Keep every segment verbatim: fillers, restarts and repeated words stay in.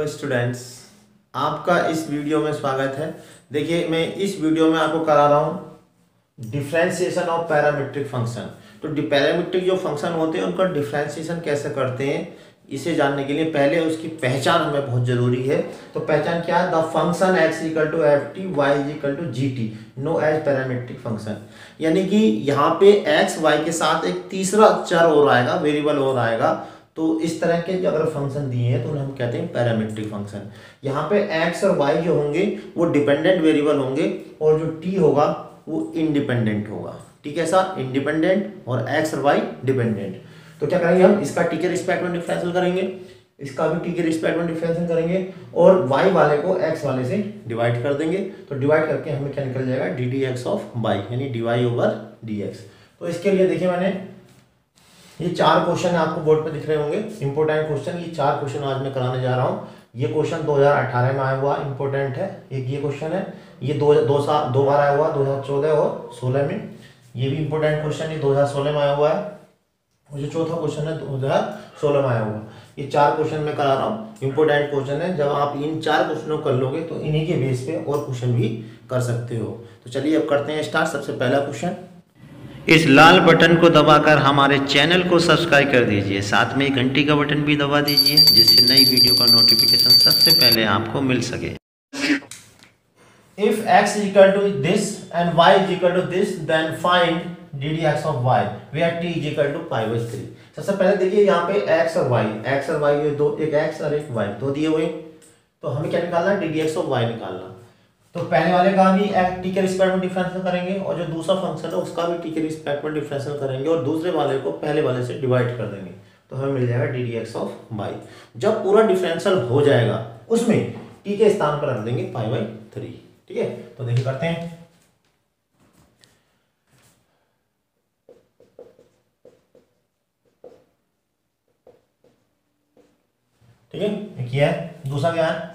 Hello students, आपका इस video में स्वागत है। देखिए, मैं इस वीडियो में आपको करा रहा हूँ डिफरेंशिएशन ऑफ पैरामीट्रिक फंक्शन। तो पैरामीट्रिक जो फंक्शन होते हैं उनका डिफरेंशिएशन कैसे करते हैं, इसे जानने के लिए पहले उसकी पहचान हमें बहुत ज़रूरी है। तो पहचान क्या है? The function x equal to f t, y is equal to g t, known as parametric function. यानी कि यहाँ पे एक्स वाई के साथ एक तीसरा चर और आएगा, वेरिएबल और आएगा। तो इस तरह के अगर फंक्शन दिए हैं तो उन्हें हम कहते हैं पैरामीट्रिक फंक्शन। यहाँ पे एक्स और वाई जो होंगे वो डिपेंडेंट वेरिएबल होंगे और जो टी होगा वो इंडिपेंडेंट होगा। ठीक है सर, इंडिपेंडेंट और एक्स और वाई डिपेंडेंट। तो क्या करेंगे हम? इसका टी के रिस्पेक्ट में डिफरेंशियल करेंगे, इसका भी टी के रिस्पेक्ट में डिफरेंशियल करेंगे और वाई वाले को एक्स वाले से डिवाइड कर देंगे। तो डिवाइड करके हमें क्या निकल जाएगा? D d x of y, यानी d y over d x. तो इसके लिए देखिए, मैंने ये चार क्वेश्चन आपको बोर्ड पे दिख रहे होंगे, इंपॉर्टेंट क्वेश्चन। ये चार क्वेश्चन आज मैं कराने जा रहा हूँ। ये क्वेश्चन दो हज़ार अठारह में आया हुआ इंपॉर्टेंट है। एक ये क्वेश्चन है, ये दो दो साल दो बार आया हुआ, दो हज़ार चौदह और सोलह में। ये भी इंपॉर्टेंट क्वेश्चन है, दो हज़ार सोलह में आया हुआ है। और जो चौथा क्वेश्चन है दो हज़ार सोलह में आया हुआ। ये चार क्वेश्चन मैं करा रहा हूँ, इंपॉर्टेंट क्वेश्चन है। जब आप इन चार क्वेश्चनों कर लोगे तो इन्हीं के बेस पे और क्वेश्चन भी कर सकते हो। तो चलिए अब करते हैं स्टार्ट। सबसे पहला क्वेश्चन, इस लाल बटन को दबाकर हमारे चैनल को सब्सक्राइब कर दीजिए, साथ में घंटी का बटन भी दबा दीजिए जिससे नई वीडियो का नोटिफिकेशन सबसे पहले आपको मिल सके। If x is equal to this and y is equal to this, then find d d x of y where t is equal to pi by three. सबसे पहले देखिए यहाँ पे x और y, x और y ये दो, एक x और एक y दो दिए हुए। तो हमें क्या निकालना है? D d x of y निकालना। तो पहले वाले का भी टी के रिस्पेक्ट में डिफरेंशियल करेंगे और जो दूसरा फंक्शन है उसका भी टी के रिस्पेक्ट में डिफरेंशियल करेंगे और दूसरे वाले को पहले वाले से डिवाइड कर देंगे। तो हमें मिल जाएगा d d x of y. जब पूरा डिफरेंशियल हो जाएगा उसमें टी के स्थान पर रख देंगे पाई बाई थ्री। ठीक है, तो देखिए करते हैं। ठीक है, एक ये है, दूसरा क्या है?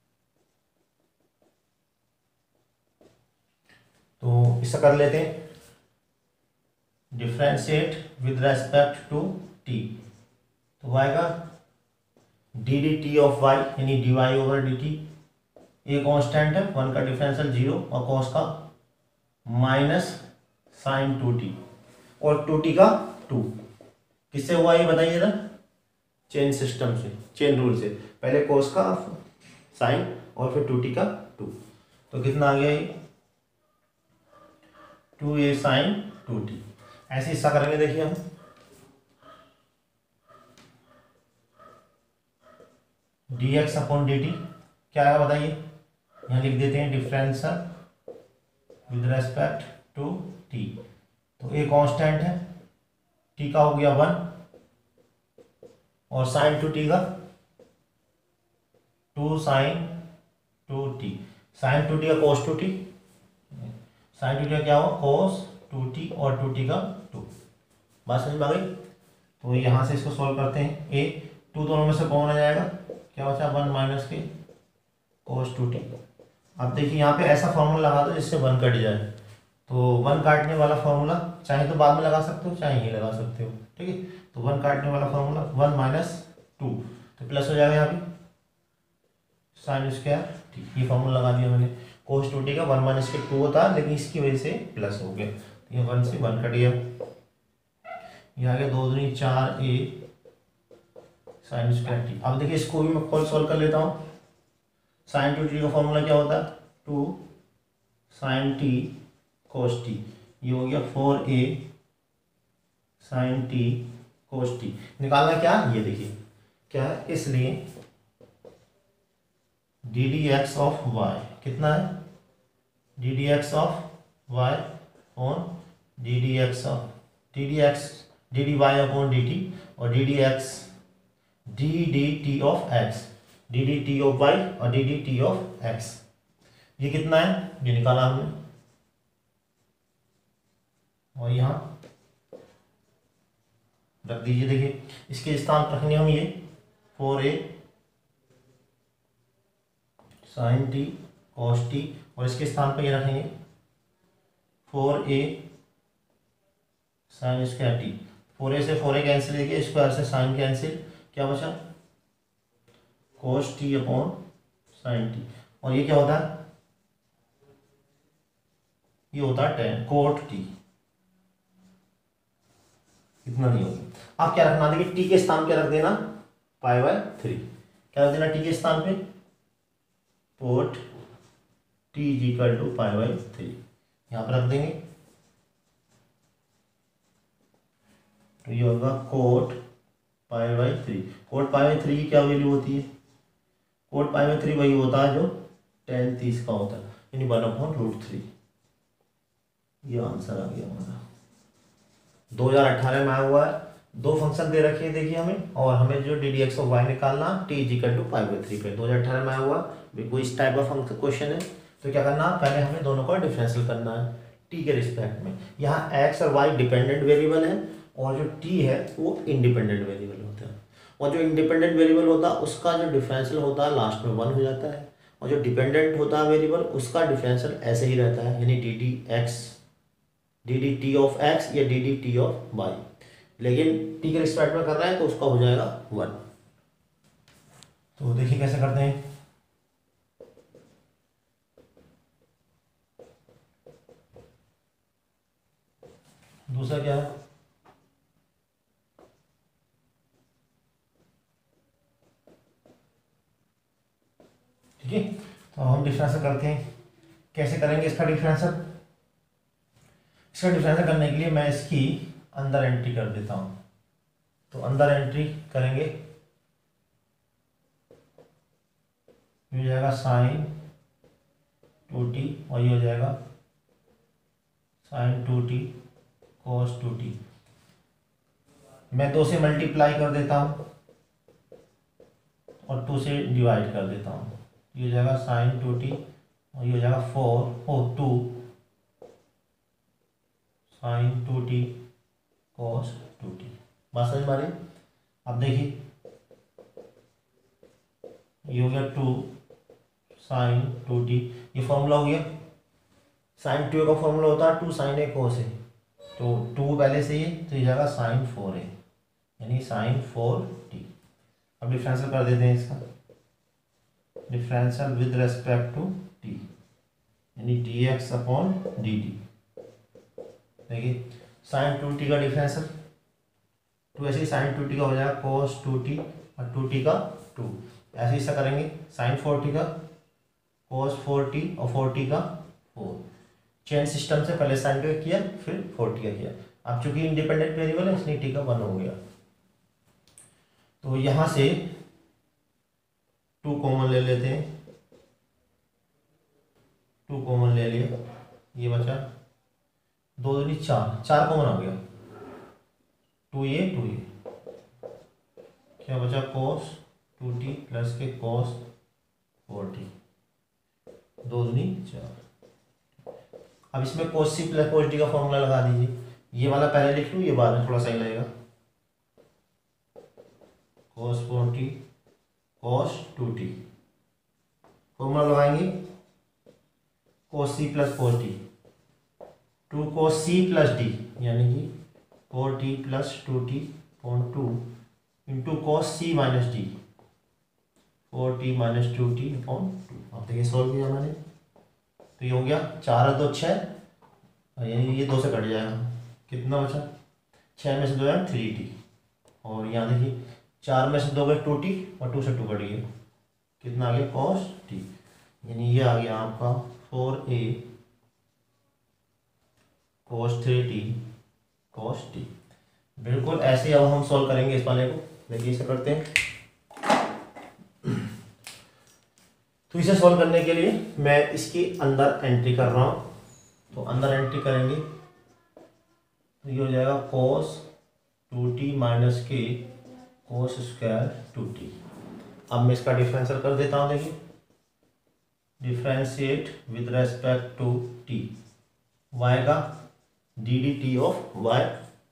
तो इससे कर लेते हैं, differentiate with respect to t. तो वो आएगा d d t of y, यानी d y over d t. ये कांस्टेंट है, वन का डिफरेंशियल जीरो और कॉस का माइनस साइन टू टी और टू टी का टू। किससे हुआ ये बताइए ना? चेन सिस्टम से, चेन रूल से। पहले कॉस का साइन और फिर टू टी का टू। तो कितना आ गया ये? Two a sine two t. ऐसे हिस्सा करेंगे। देखिए हम d x upon d t क्या है बताइए? यहाँ लिख देते हैं differential with respect to t. तो ए कांस्टेंट है, टी का हो गया वन और साइन टू टी का two sine two t. Sine two t का cos two t, sine two t का क्या हो? कोस टू टी और टू टी का टू। बात समझ में आ गई? तो यहाँ से इसको सॉल्व करते हैं। ए टू दोनों में से कौन आ जाएगा? क्या बचा? वन माइनस के कोस टू टी। अब देखिए यहाँ पे ऐसा फॉर्मूला लगा दो जिससे वन कट जाए। तो वन काटने वाला फॉर्मूला चाहे तो बाद में लगा सकते हो, चाहे ही लगा सकते हो। ठीक है, तो वन काटने वाला फॉर्मूला वन माइनस टू, तो प्लस हो जाएगा यहाँ पे साइन स्क्वायर टी। ये फॉर्मूला लगा दिया मैंने। कोस टू टी का वन माइनस के टू होता है, लेकिन इसकी वजह से प्लस हो गया। तो ये वन से वन कट गया। ये आ गया दो दूनी चार ए साइन स्क्वायर टी। अब देखिए इसको भी मैं खोल सॉल्व कर लेता हूँ। साइन टू टी का फॉर्मूला क्या होता है? Two sine t cos t. ये हो गया four a sine t cos t. निकालना क्या? ये देखिए क्या है, इसलिए d d x of y कितना है? D d x of y on d d x of d d x d d y upon d t और d d x d d t of x, d d t of y और d d t of x. ये कितना है? ये निकाला हमने। और यहाँ रख दीजिए। देखिए इसके स्थान पर रखेंगे हम ये four a sine t cos t और इसके स्थान पर ये रखेंगे four a sine square t. Four a से फोर ए कैंसिल, देखिए स्क्वायर से साइन कैंसिल, क्या बचा? Cos t upon sine t, और ये क्या होता है, ये होता है टेन कोट टी। इतना नहीं होगा। आप क्या रखना, देखिए टी के स्थान क्या रख देना, पाई बाय थ्री। क्या रख देना टी के स्थान पे, cot t is equal to pi by three, यहाँ पर रख देंगे। तो ये होगा cot pi by three. Cot pi by three की क्या वैल्यू होती है, कोट पाई बाय थ्री वही होता है जो टेन तीस का होता है, यानी वन अपॉन रूट थ्री। ये आंसर आ गया हमारा। दो हज़ार अठारह में आया हुआ है। दो फंक्शन दे रखे हैं देखिए हमें, और हमें जो d d x of y निकालना, t is equal to pi by three पे। दो हज़ार अठारह में आया हुआ है, कोई इस टाइप का फंक्शन क्वेश्चन है, तो क्या करना, पहले हमें दोनों का डिफरेंशियल करना है टी के रिस्पेक्ट में। यहाँ एक्स और वाई डिपेंडेंट वेरिएबल है, और जो टी है वो इंडिपेंडेंट वेरिएबल होता है, और जो इंडिपेंडेंट वेरिएबल होता है उसका जो डिफरेंशियल होता है लास्ट में वन हो जाता है, और जो डिपेंडेंट होता है वेरिएबल उसका डिफरेंशियल ऐसे ही रहता है, यानी d d x d d t of x या d d t of y. लेकिन टी के रिस्पेक्ट में कर रहा है तो उसका हो जाएगा वन। तो देखिए कैसे करते हैं। दूसरा क्या है, ठीक है, तो हम डिफरेंशियल करते हैं। कैसे करेंगे इसका डिफरेंशियल, इसका डिफरेंशियल करने के लिए मैं इसकी अंदर एंट्री कर देता हूं। तो अंदर एंट्री करेंगे, ये हो जाएगा साइन टू टी, और ये हो जाएगा sine two t cos two t. मैं दो से मल्टीप्लाई कर देता हूं और टू से डिवाइड कर देता हूं, ये हो जाएगा साइन टू टी, और ये हो जाएगा four o two sine two t cos two t. बात समझ में आ रही। अब देखिए ये हो गया टू साइन टू टी, ये फॉर्मूला हो गया। साइन टू का फॉर्मूला होता है टू साइन ए कोस ए, तो टू पहले से ही, तो ये जाएगा साइन फोर ए, यानी साइन फोर टी। अब डिफरेंशियल कर देते हैं इसका, differential with respect to t, यानी d x upon d t. देखिए साइन टू टी का डिफरेंशियल, टू ऐसे ही साइन टू टी का हो जाएगा कोस टू टी, और टू टी का टू, ऐसे ही करेंगे साइन फोर टी का कोस फोर टी, और फोर टी का फोर। चेन सिस्टम से पहले साइन का किया फिर फोर टी का किया। अब चूंकि इंडिपेंडेंट वेरिएबल है इसलिए टी का वन हो गया। तो यहाँ से टू कॉमन ले लेते हैं, टू कॉमन ले लिया, ये बचा दो दूनी चार, चार कॉमन आ गया, टू ये टू ये, क्या बचा कोस टू टी प्लस के कोस फोर टी, दो दूनी चार। अब इसमें cos c plus cos d का फॉर्मूला लगा दीजिए। ये वाला पहले लिख लूँ, ये बाद में थोड़ा सही लगेगा। Cos four t cos two t, formula लगाएंगे cos c plus cos d, two cos c plus d, यानी कि four t plus two t point two into cos c minus d, four t minus two t point two. अब देखिए solve किया मैंने, तो ये हो गया चार है तो छः, यानी ये दो से कट जाएगा, कितना बचा, छः में से दो है थ्री टी, और यहाँ देखिए चार में से दो गए टू टी, और टू से टू कट गया, कितना आ गया कॉस टी, यानी ये आ गया आपका four a cos three t cos t. बिल्कुल ऐसे अब हम सॉल्व करेंगे इस वाले को। देखिए इसे करते हैं। तो इसे सॉल्व करने के लिए मैं इसकी अंदर एंट्री कर रहा हूँ, तो अंदर एंट्री करेंगे तो ये हो जाएगा कोस टू टी माइनस के कोस स्क्वायर टू टी। अब मैं इसका डिफरेंशियल कर देता हूँ। देखिए differentiate with respect to t, y का d d t of y,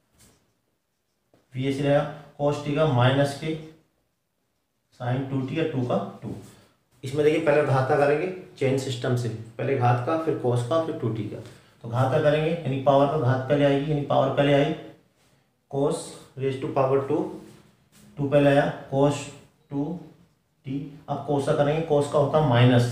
वी ऐसे रहेगा कोस टी का माइनस के साइन टू टी या टू का टू। इसमें देखिए पहले घात का करेंगे चेन सिस्टम से, पहले घात का फिर कोस का फिर टू टी का। तो घात का करेंगे यानी पावर का घात पहले आएगी, यानी पावर पहले आई cos raise to power two, two पहले आया कोस टू टी। अब कोस का करेंगे, कोस का होता है माइनस,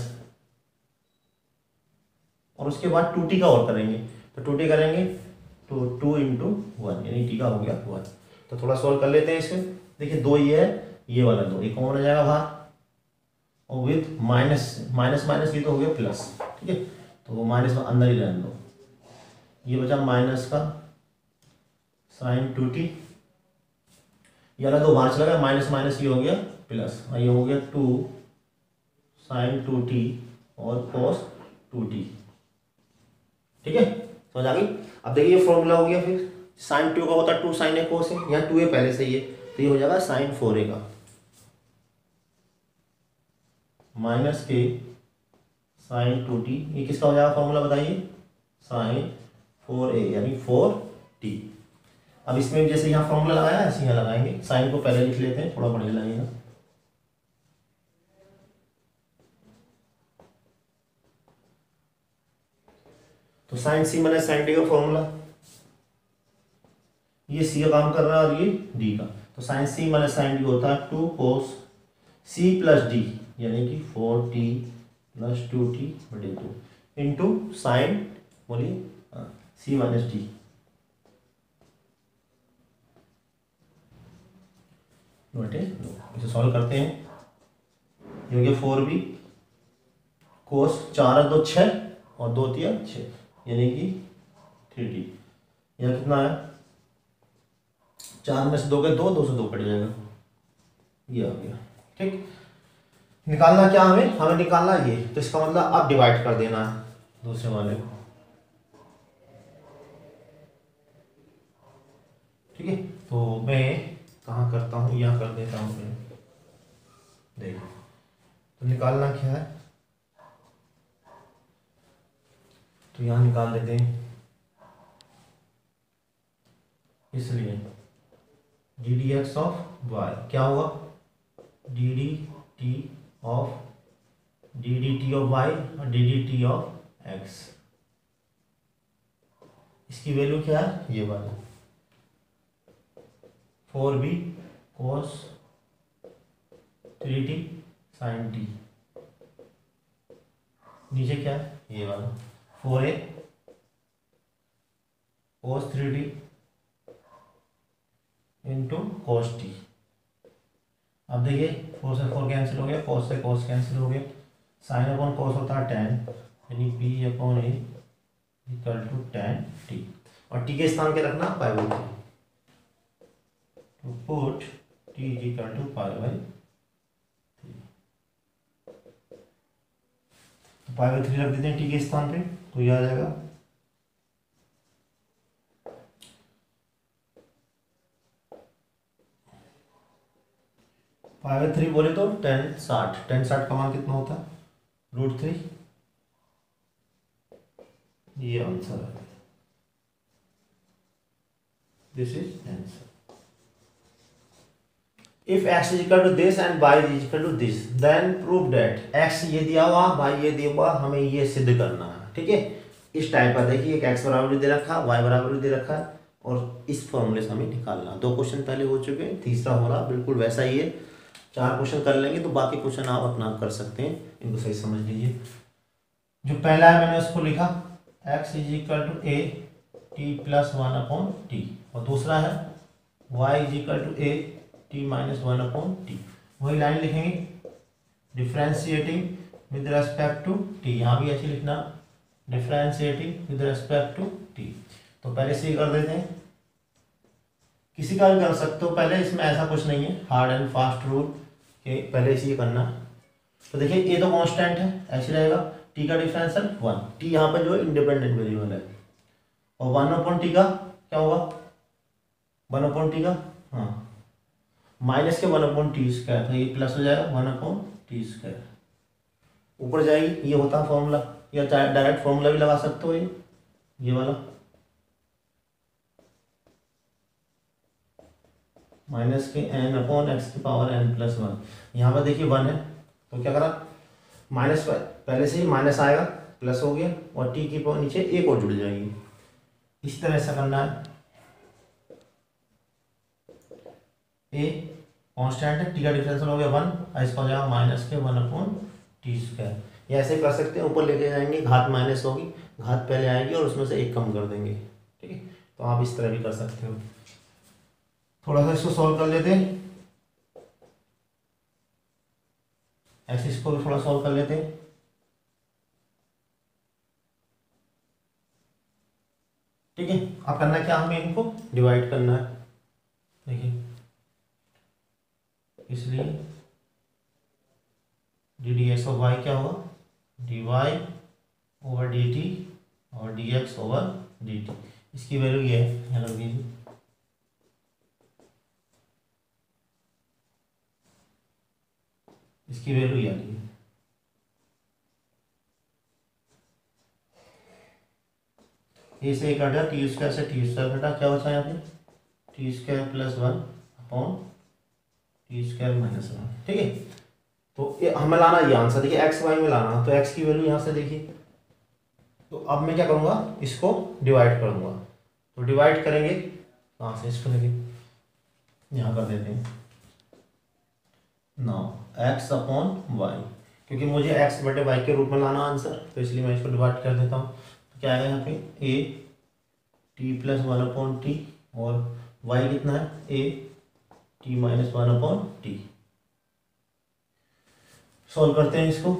और उसके बाद टू टी का और करेंगे, तो टू टी करेंगे तो टू इंटू वन, यानी टी का हो गया वन। तो थोड़ा सॉल्व कर लेते हैं इसमें। देखिए दो ये है, ये वाला दो, ये कौन हो जाएगा बाहर, और विथ माइनस माइनस माइनस ये तो हो गया प्लस, ठीक है, तो वो माइनस में अंदर ही रहने दो। ये बचा माइनस का साइन टू टी, ये वाला दो बाहर चला गया, माइनस माइनस ये हो गया प्लस, और ये हो गया टू साइन टू टी और कोस टू टी, ठीक है, समझ आ गई। अब देखिए ये फॉर्मूला हो गया, फिर साइन टू का होता है टू साइन ए कोस है, यहाँ टू ए पहले से ही है, तो ये हो जाएगा साइन फोर ए का माइनस के साइन टू टी, ये किसका हो जाएगा फॉर्मूला बताइए, साइन फोर ए यानी फोर टी। अब इसमें जैसे यहाँ फॉर्मूला लगाया ऐसे यहाँ लगाएंगे, साइन को पहले लिख लेते हैं, थोड़ा बढ़िया लगेगा। तो साइन सी माइनस साइन डी का फॉर्मूला, ये सी का काम कर रहा है और ये डी का, तो साइन सी माइनस साइन डी होता है two cos c plus d, यानी कि four t plus two t बटे टू इंटू साइन, बोलिए सी माइनस डी, बटे दो। इसे सॉल्व करते हैं, ये हो गया फोर बी कोस, चार दो छः और दो तिया छः, यानी कि थ्री टी। यहाँ कितना है, चार में से दो गए दो, दो से दो कट जाएगा, ये आ गया, ठीक। निकालना क्या हमें, हमें निकालना ये, तो इसका मतलब अब डिवाइड कर देना है दूसरे वाले को, ठीक है। तो मैं कहाँ करता हूँ, यहाँ कर देता हूँ मैं, देखिए तो निकालना क्या है, तो यहाँ निकाल देते हैं, इसलिए d d x of y क्या होगा, d d t of d d t of y और d d t of x, इसकी वैल्यू क्या है, ये वाला four b cos three t sine t, नीचे क्या है, ये वाला four a cos three t into cos t. अब देखिए फोर से फोर कैंसिल हो गया, कोस से कोस कैंसिल हो गया, साइन अपॉन कोस होता है टेन, यानी p upon a equal to ten t, और टी के स्थान पे रखना पाई बाई थ्री, तो put t is equal to pi by three, तो पाई बाई थ्री रख देते हैं टी के स्थान पे, तो यह आ जाएगा पाई बाई थ्री, बोले तो टेन साठ, टेन साठ का मान कितना होता है, रूट थ्री, ये आंसर है, this is answer. If x is equal to this and y is equal to this, then prove that x ये दिया हुआ, y ये दिया हुआ, हमें ये सिद्ध करना है, ठीक है। इस टाइप का देखिए, एक x बराबर दे रखा है, y बराबर दे रखा है, और इस फॉर्मूले से हमें निकालना। दो क्वेश्चन पहले हो चुके हैं, तीसरा हो रहा बिल्कुल वैसा ही है। चार क्वेश्चन कर लेंगे तो बाकी क्वेश्चन आप अपना कर सकते हैं, इनको सही समझ लीजिए। जो पहला है मैंने उसको लिखा x is equal to a t plus one upon t, और दूसरा है y is equal to a t minus one upon t. वही लाइन लिखेंगे, differentiating with respect to t, यहाँ भी ऐसे लिखना, differentiating with respect to t. तो पहले से ही कर देते हैं, किसी का भी कर सकते हो, पहले इसमें ऐसा कुछ नहीं है हार्ड एंड फास्ट रूल के, पहले इसी करना। तो देखिए ये तो कांस्टेंट है, ऐसे रहेगा, टी का डिफरेंशियल वन, टी यहाँ पर जो है इंडिपेंडेंट वेरिएबल है, और वन अपॉन टी का क्या होगा, वन अपॉन टी का हाँ माइनस के वन अपॉन टी स्क्वायर, तो ये प्लस हो जाएगा वन अपॉन टी स्क्वायर, ऊपर जाएगी, ये होता है फॉर्मूला, या डायरेक्ट फॉर्मूला भी लगा सकते हो, ये ये वाला minus k n upon x की पावर एन प्लस वन। यहाँ पर देखिए वन है, तो क्या करा, माइनस पहले से ही माइनस आएगा, प्लस हो गया, और टी की पावर नीचे एक और जुड़ जाएगी, इस तरह से करना है। ए कांस्टेंट है, टी का डिफरेंशियल हो गया वन, और इसका हो जाएगा माइनस के वन अपॉन टी स्क्वायर। ये ऐसे कर सकते हैं, ऊपर लेके जाएंगे, घात माइनस होगी, घात पहले आएगी और उसमें से एक कम कर देंगे, ठीक है। तो आप इस तरह भी कर सकते हो। थोड़ा सा इसको सॉल्व कर लेते हैं, ऐसे इसको भी थोड़ा सॉल्व कर लेते हैं। ठीक है, अब करना क्या, हमें इनको डिवाइड करना है। देखिए इसलिए डी डी एक्स और वाई क्या होगा, d y over d t और d x over d t. इसकी वैल्यू ये है, यहाँ रख दीजिए। इसकी वैल्यू ये आ रही है। ए से एक हटा, टी स्क्वायर से टी स्क्वायर घटा, क्या बचा यहाँ पे, t square plus one upon t square minus one. ठीक है, तो ये हमें लाना ये आंसर, देखिए एक्स वाई में लाना, तो एक्स की वैल्यू यहाँ से देखिए। तो अब मैं क्या करूँगा, इसको डिवाइड करूँगा। तो डिवाइड करेंगे कहाँ से, इसको देखिए यहाँ कर देते हैं, नाउ एक्स अपॉन वाई, क्योंकि मुझे एक्स बटे वाई के रूप में लाना आंसर, तो इसलिए मैं इसको डिवाइड कर देता हूँ। तो क्या आएगा यहाँ पे, a t plus one upon t, और वाई कितना है, a t minus one upon t. Solve करते हैं इसको,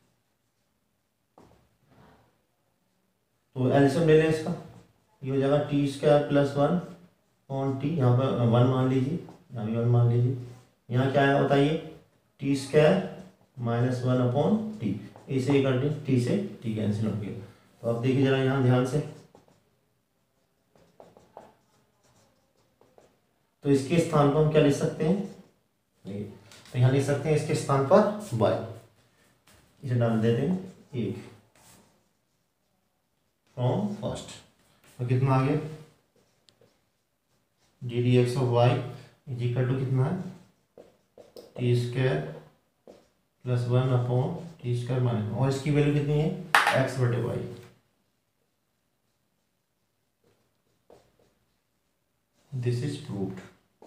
तो एलसीएम ले लें इसका, ये हो जाएगा t square plus one upon t, यहाँ पर वन मान लीजिए, यहाँ भी वन मान लीजिए। यहाँ क्या है बताइए, t square minus one upon t, इसे कर दी, टी से टी कैंसिल हो गया। तो अब देखिए जरा यहाँ ध्यान से, तो इसके स्थान पर हम क्या लिख सकते हैं, देखिए तो यहाँ लिख सकते हैं इसके स्थान पर वाई, इसे डाल देते हैं एक फ्रॉम फर्स्ट। तो कितना आ गया, d d x of y is equal to कितना है, t square plus one upon t square minus, और इसकी वैल्यू कितनी है, एक्स बटे वाई। This is proved.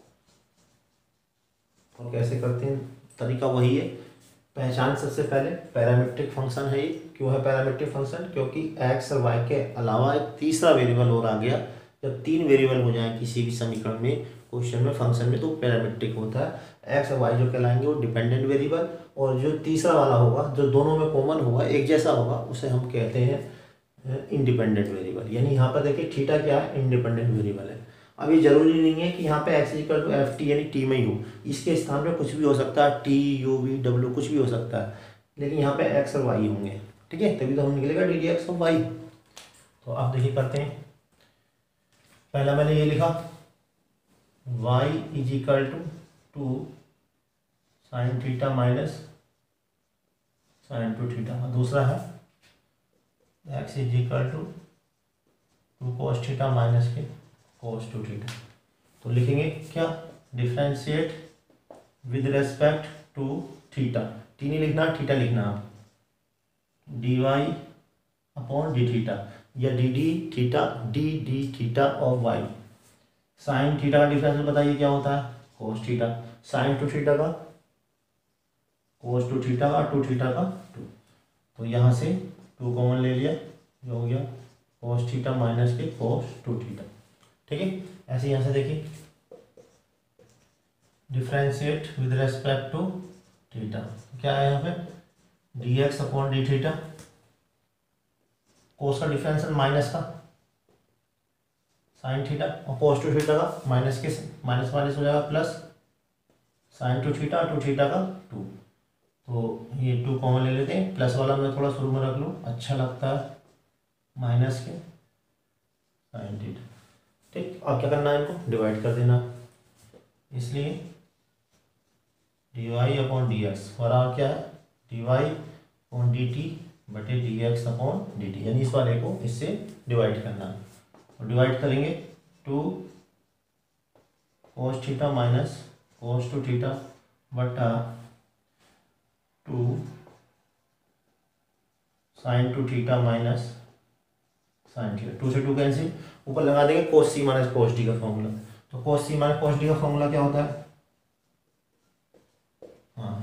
और कैसे करते हैं, तरीका वही है, पहचान सबसे पहले पैरामीट्रिक फंक्शन है ये। क्यों है पैरामीट्रिक फंक्शन, क्योंकि एक्स और वाई के अलावा एक तीसरा वेरिएबल और आ गया। जब तीन वेरिएबल हो जाए किसी भी समीकरण में, क्वेश्चन में, फंक्शन में, तो पैरामीट्रिक होता है। एक्स और वाई जो कहलाएंगे वो डिपेंडेंट वेरिएबल, और जो तीसरा वाला होगा जो दोनों में कॉमन होगा, एक जैसा होगा, उसे हम कहते हैं इंडिपेंडेंट वेरिएबल। यानी यहाँ पर देखिए थीटा क्या है, इंडिपेंडेंट वेरिएबल है। अब ये जरूरी नहीं है कि यहाँ पे x equal to f t यानी टी में ही हो, इसके स्थान पे कुछ भी हो सकता है, टी यू वी डब्ल्यू कुछ भी हो सकता है, लेकिन यहाँ पे एक्स और वाई होंगे। ठीक है, तभी तो हम निकलेगा डी डी एक्स और वाई। तो आप देखिए करते हैं, पहला मैंने ये लिखा y is equal to two sine theta minus sine two theta, दूसरा है x is equal to two cos theta minus के कोस टू थीटा। तो लिखेंगे क्या, differentiate with respect to theta, t नहीं लिखना, थीटा लिखना आप, d y upon d theta, या d d theta, d d theta और वाई। साइन थीटा का डिफरेंशियल बताइए क्या होता है, cos theta, sine two theta का कोस टू थीटा का, टू थीटा का टू। तो यहाँ से टू कॉमन ले लिया, जो हो गया कोस थीटा माइनस के कोस टू थीटा। ठीक है, ऐसे यहाँ से देखिए differentiate with respect to theta, क्या है यहाँ पे, d x upon d theta, cos का डिफरेंशियल माइनस का साइन थीटा, और कोस टू थीटा का माइनस के माइनस माइनस हो जाएगा plus sine two theta, two theta का टू। तो ये टू कॉमन ले लेते हैं, प्लस वाला मैं थोड़ा शुरू में रख लूँ, अच्छा लगता है, माइनस के साइन थीटा। ठीक, अब क्या करना है, इनको डिवाइड कर देना, इसलिए d y upon d x बराबर क्या है, d y upon d t बटे d x upon d t, यानी इस वाले को इससे डिवाइड करना है। और डिवाइड करेंगे two cos theta minus cos two theta बटा two sine two theta minus sine theta, two से टू कैंसिल, ऊपर लगा देंगे cos c minus cos d का फॉर्मूला। तो cos c minus cos d का फॉर्मूला क्या होता है,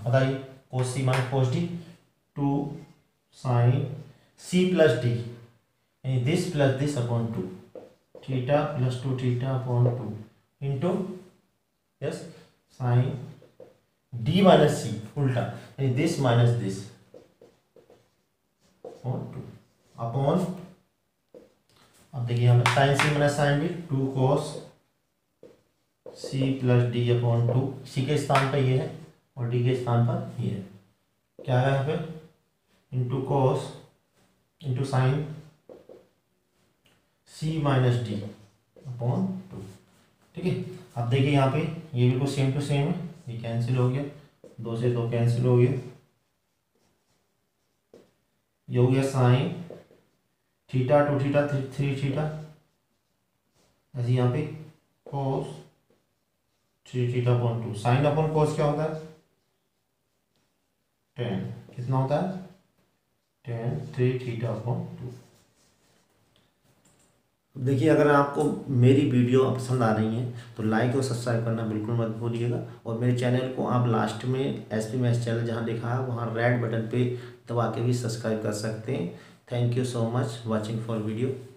बताइए cos c minus cos d two sine c plus d यानी this plus this upon two theta plus two theta upon two into yes sign D minus c उल्टा यानी this minus this upon two upon अब देखिए यहाँ पे sine सी minus sine d two cos c plus d upon two c के स्थान पर ये है और डी के स्थान पर ये है क्या है यहाँ पे इंटू कोस इंटू साइन सी माइनस डी अपॉन टू। ठीक है, अब देखिए यहाँ पे ये बिल्कुल सेम टू सेम है, ये कैंसिल हो गया, दो से दो कैंसिल हो गया, ये हो गया sine theta two theta three three theta ऐसे यहाँ पे cos three theta upon two. Sine upon cos क्या होता है टेन, कितना होता है tan three theta upon two. देखिए अगर आपको मेरी वीडियो पसंद आ रही है तो लाइक और सब्सक्राइब करना बिल्कुल मत भूलिएगा और मेरे चैनल को आप लास्ट में एसपी मैथ्स चैनल जहां लिखा है वहां रेड बटन पे दबा के भी सब्सक्राइब कर सकते हैं। Thank you so much watching for video.